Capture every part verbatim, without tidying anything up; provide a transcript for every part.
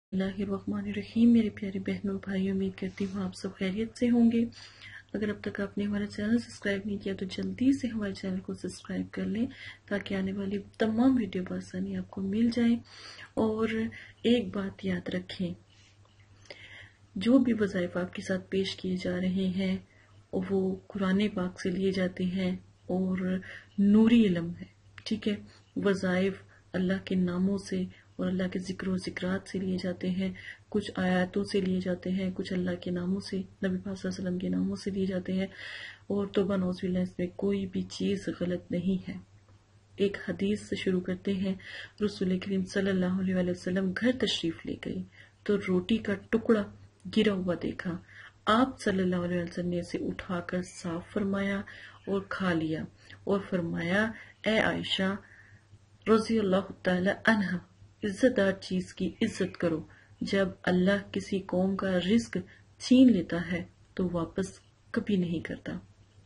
बिस्मिल्लाहिर्रहमानिर्रहीम। मेरे प्यारे बहनों और भाइयों, उम्मीद करती हूँ आप सब खैरियत से होंगे। अगर अब तक आपने हमारा चैनल सब्सक्राइब नहीं किया तो जल्दी से हमारे चैनल को सब्सक्राइब कर लें ताकि आने वाली तमाम वीडियो बआसानी आपको मिल जाए। और एक बात याद रखें, जो भी वज़ाइफ आपके साथ पेश किए जा रहे हैं वो कुरान पाक से लिए जाते हैं और नूरी इल्म है, ठीक है। वज़ाइफ अल्लाह के नामों से और अल्लाह के ज़िक्र और ज़िक्रात से लिए जाते हैं, कुछ आयतों से लिए जाते हैं, कुछ अल्लाह के नामों से, नबी पाक सल्लल्लाहु अलैहि वसल्लम के नामों से लिए जाते हैं। और तौबा नौज़ुबिल्लाह, इसमें कोई भी चीज़ गलत नहीं है। एक हदीस से शुरू करते हैं। रसूल करीम सल्लल्लाहु अलैहि वसल्लम घर तशरीफ ले गए तो रोटी का टुकड़ा गिरा हुआ देखा। आप सल्लल्लाहु अलैहि वसल्लम ने इसे उठाकर साफ फरमाया और खा लिया और फरमाया, ए आयशा रज़ी अल्लाह तआला अन्हा, इज्जतदार चीज की इज्जत करो। जब अल्लाह किसी कौम का रिस्क छीन लेता है तो वापस कभी नहीं करता।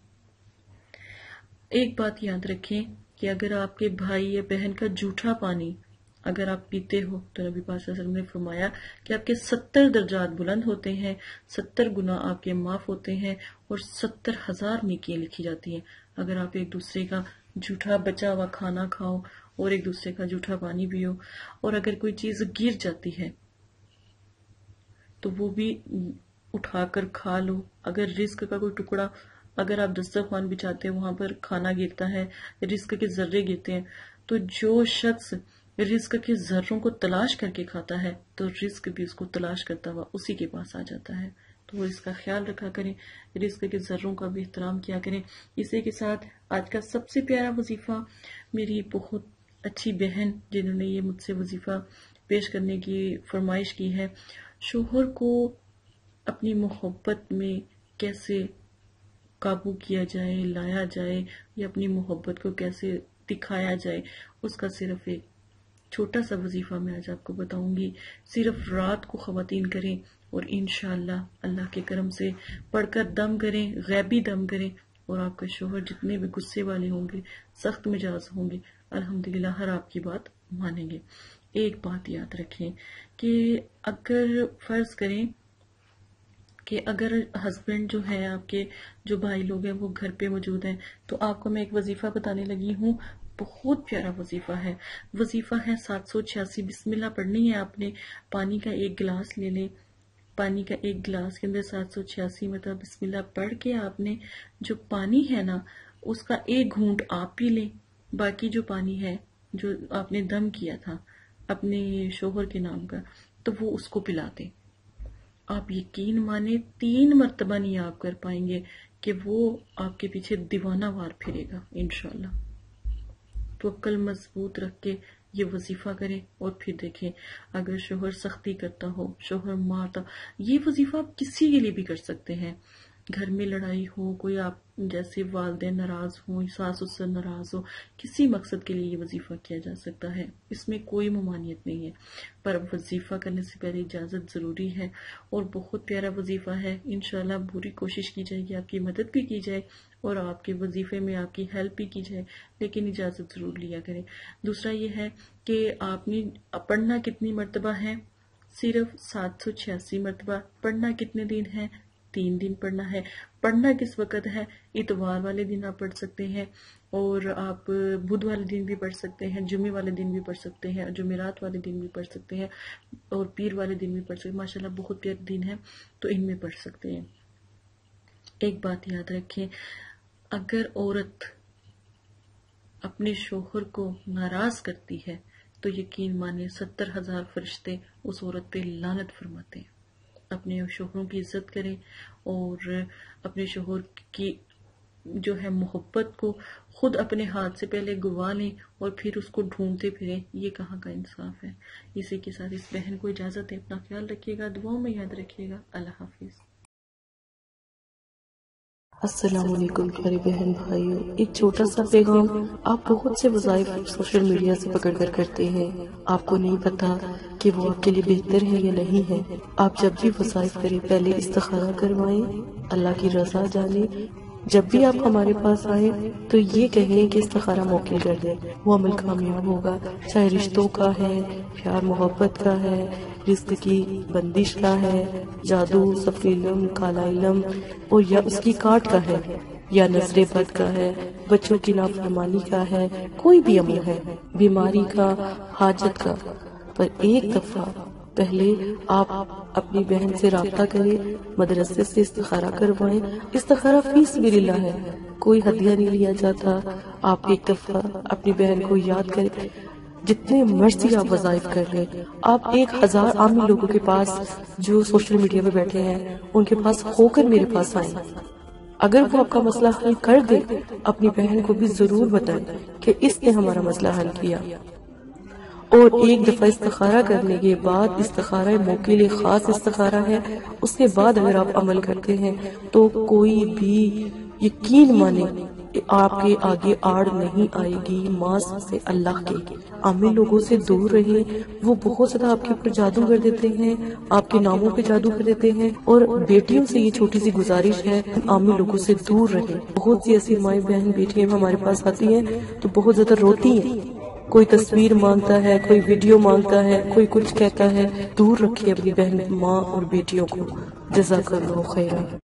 एक बात याद रखें कि अगर आपके भाई या बहन का जूठा पानी अगर आप पीते हो तो नबी पाक सल्लल्लाहु अलैहि वसल्लम ने फरमाया कि आपके सत्तर दर्जात बुलंद होते हैं, सत्तर गुना आपके माफ होते हैं और सत्तर हजार नेकियां लिखी जाती हैं। अगर आप एक दूसरे का जूठा बचा हुआ खाना खाओ और एक दूसरे का जूठा पानी पियो, और अगर कोई चीज गिर जाती है तो वो भी उठाकर खा लो। अगर रिस्क का कोई टुकड़ा, अगर आप दस्तरखान बिछाते हैं वहां पर खाना गिरता है, रिस्क के जर्रे गिरते हैं, तो जो शख्स रिस्क के जर्रों को तलाश करके खाता है तो रिस्क भी उसको तलाश करता हुआ उसी के पास आ जाता है। तो इसका ख्याल रखा करें, रिस्क के जर्रों का भी एहतराम किया करें। इसी के साथ आज का सबसे प्यारा वजीफा मेरी बहुत अच्छी बहन जिन्होंने ये मुझसे वजीफा पेश करने की फरमाइश की है, शोहर को अपनी मोहब्बत में कैसे काबू किया जाए, लाया जाए, या अपनी मोहब्बत को कैसे दिखाया जाए, उसका सिर्फ एक छोटा सा वजीफा मैं आज आपको बताऊंगी। सिर्फ रात को ख्वातीन करें और इंशाअल्लाह अल्लाह के करम से पढ़कर दम करें, गैबी दम करें, और आपका शोहर जितने भी गुस्से वाले होंगे, सख्त मिजाज होंगे, अल्हम्दुलिल्लाह हर आपकी बात मानेंगे। एक बात याद रखें कि अगर फर्ज करें कि अगर हस्बैंड जो है, आपके जो भाई लोग हैं वो घर पे मौजूद हैं, तो आपको मैं एक वजीफा बताने लगी हूँ। बहुत प्यारा वजीफा है। वजीफा है सात सौ छियासी। बिस्मिल्लाह पढ़नी है आपने। पानी का एक गिलास ले लें, पानी का एक गिलास के अंदर सात सौ छियासी मतलब बिस्मिल्लाह पढ़ के आपने जो पानी है ना उसका एक घूंट आप पी लें। बाकी जो पानी है जो आपने दम किया था अपने शोहर के नाम का, तो वो उसको पिला दें। आप यकीन माने तीन मर्तबा नहीं आप कर पाएंगे कि वो आपके पीछे दीवाना वार फिरेगा इंशाल्लाह। तो अक्ल मजबूत रख के ये वजीफा करें और फिर देखें, अगर शोहर सख्ती करता हो, शोहर मारता, ये वजीफा आप किसी के लिए भी कर सकते हैं। घर में लड़ाई हो, कोई आप जैसे वालिदैन नाराज हो, सास ससुर नाराज हो, किसी मकसद के लिए ये वजीफा किया जा सकता है। इसमें कोई ममानियत नहीं है, पर वजीफा करने से पहले इजाजत जरूरी है। और बहुत प्यारा वजीफा है। इंशाल्लाह पूरी कोशिश की जाएगी आपकी मदद भी की जाए और आपके वजीफे में आपकी हेल्प भी की जाए, लेकिन इजाजत जरूर लिया करें। दूसरा ये है कि आपने पढ़ना कितनी मरतबा है, सिर्फ सात सौ छियासी मरतबा। पढ़ना कितने दिन है, तीन दिन पढ़ना है। पढ़ना किस वक्त है, इतवार वाले दिन आप पढ़ सकते हैं, और आप बुध वाले दिन भी पढ़ सकते हैं, जुमे वाले दिन भी पढ़ सकते हैं, जुमेरात वाले दिन भी पढ़ सकते हैं, और पीर वाले दिन भी पढ़ सकते हैं। माशाल्लाह बहुत प्यारे दिन है, तो इनमें पढ़ सकते हैं। एक बात याद रखें, अगर औरत अपने शोहर को नाराज करती है तो यकीन माने सत्तर हजार फरिश्ते उस औरत पे लानत फरमाते हैं। अपने शोहरों की इज्जत करें और अपने शोहर की जो है मोहब्बत को खुद अपने हाथ से पहले गवा लें और फिर उसको ढूंढते फिरें। ये कहाँ का इंसाफ है। इसी के साथ इस बहन को इजाजत है। अपना ख्याल रखिएगा, दुआओं में याद रखिएगा। अल्लाह हाफिज। अस्सलामु अलैकुम प्यारे बहन भाइयों, एक छोटा सा पैगाम। आप बहुत से वज़ाइफ सोशल मीडिया से पकड़ कर करते हैं, आपको नहीं पता कि वो आपके लिए बेहतर है या नहीं है। आप जब भी वज़ाइफ करें पहले इस्तिखारा करवाएं, अल्लाह की रज़ा जाने جب بھی آپ ہمارے پاس آئیں تو یہ کہیں کہ استخارہ موکل کر دیں، وہ عمل کامیاب ہوگا، چاہے رشتوں کا ہے، پیار محبت کا ہے، رزق کی بندش کا ہے، جادو، صفری علم، کالا علم، اور یا اس کی کاٹ کا ہے، یا نظر بد کا ہے، بچوں کی نافرمانی کا ہے، کوئی بھی عمل ہے، بیماری کا، حاجت کا، پر ایک دفعہ پہلے آپ اپنی بہن سے رابطہ کریں، مدرسے سے استخارہ کروائیں۔ استخارہ فی سبیل اللہ ہے، کوئی ہدیہ نہیں لیا جاتا۔ آپ ایک دفعہ اپنی بہن کو یاد کریں، جتنے مرضی آپ وظائف کر لیں، آپ ایک ہزار عامی لوگوں کے پاس جو سوشل میڈیا پہ بیٹھے ہیں ان کے پاس ہو کر میرے پاس آئیں۔ اگر وہ آپ کا مسئلہ حل کر دے، اپنی بہن کو بھی ضرور بتائیں کہ اس نے ہمارا مسئلہ حل کیا۔ اور ایک دفعہ استخارہ کرنے کے بعد، استخارہ موکل خاص استخارہ ہے، اس کے بعد اگر آپ عمل کرتے ہیں تو کوئی بھی یقین مانے آپ کے آگے آڑ نہیں آئے گی، ماس سے اللہ کے۔ عامی لوگوں سے دور رہیں، وہ بہت زیادہ آپ کے اوپر جادو کر دیتے ہیں، آپ کے ناموں پہ جادو کر دیتے ہیں۔ اور بیٹیوں سے یہ چھوٹی سی گزارش ہے، عامی لوگوں سے دور رہیں۔ بہت سی ایسی مائیں بہن بیٹیاں ہمارے پاس آتی ہیں تو بہت زیادہ روتی ہیں، کوئی تصویر مانگتا ہے، کوئی ویڈیو مانگتا ہے، کوئی کچھ کہتا ہے۔ دور رکھیے اپنی بہن، ماں اور بیٹیوں کو۔ جزاک اللہ خیرا۔